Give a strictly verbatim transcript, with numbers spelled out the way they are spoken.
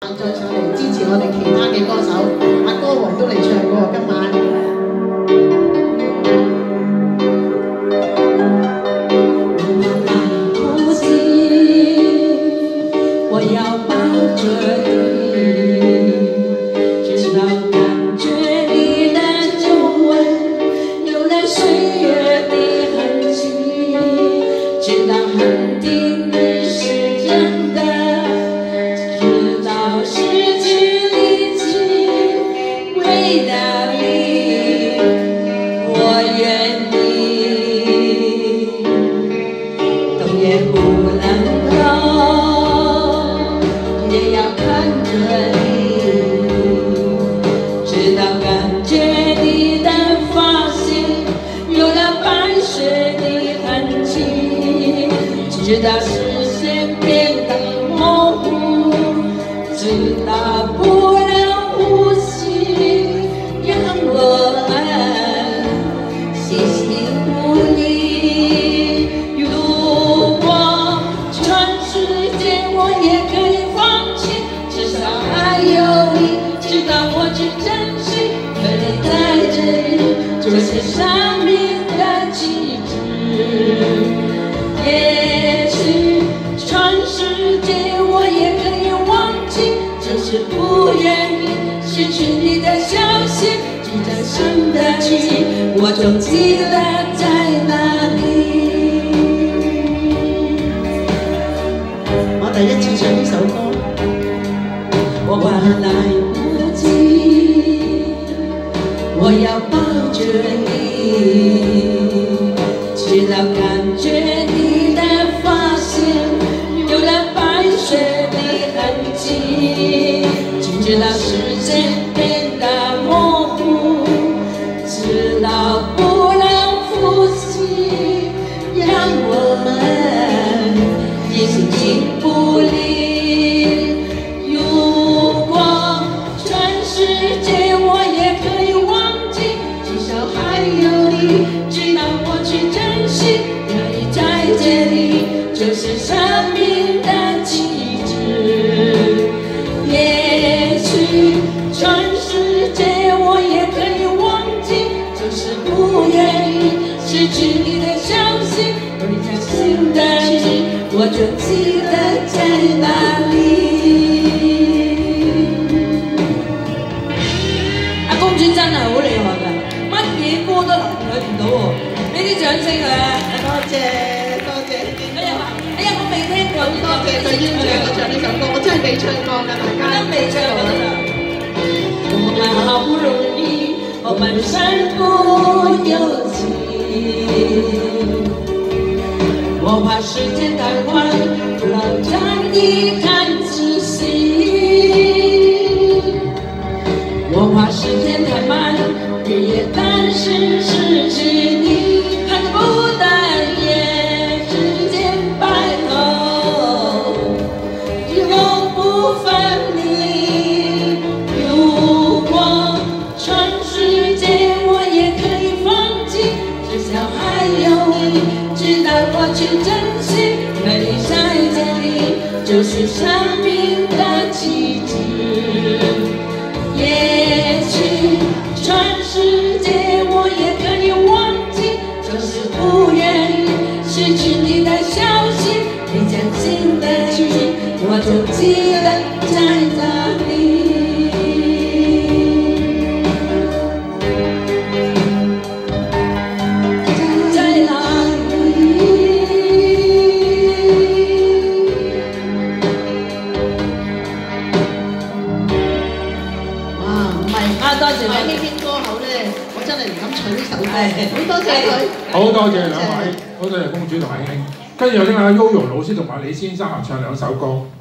再上嚟支持我哋其他嘅歌手，阿歌王都嚟唱喎，今晚。 直到视线变得模糊，直到不能呼吸，让我们细心努力。如果全世界我也可以放弃，至少还有你，直到我去珍惜。和你在这里，就是生命的气质。Yeah. 是不愿意失去你的消息，只在生的气，我总记得在哪里。我第一次唱呢首歌，我怕來不及，我要抱着你，直到感覺你的髮線有了白雪的痕跡。 直到視線變得模糊，直到不能呼吸，讓我們形影不離。如果全世界我也可以忘記，至少還有你，直到我去珍惜。有你在這裡，就是生命的氣質。全世界我也可以忘記，就是不願意失去你的消息。有你在心的氣，我就記得在哪裡。阿公主真係好厲害㗎，乜嘢歌都難佢唔到喎。呢啲掌聲佢啊！多謝多謝。哎呀哎呀，我未聽過。多謝佢邀請我唱呢首歌，我真係未唱過㗎，大家。真未唱過。 我們好不容易，我們身不由己。我怕時間太快，不能將你看仔細。我怕時間太慢，日夜擔心失去你，恨不得也指尖白頭，永不分離。 直到我去珍惜，和你在這裡，就是生命的氣質。也許全世界我也可以忘記，就是不願意失去你的消息。你將心的氣，我就記得在哪裡。 多謝呢篇歌口咧，我真係唔敢唱呢首歌。好多謝佢， 好多謝兩位，好多謝公主同阿兄。跟住又聽下 Yoyo 老師同埋李先生合唱兩首歌。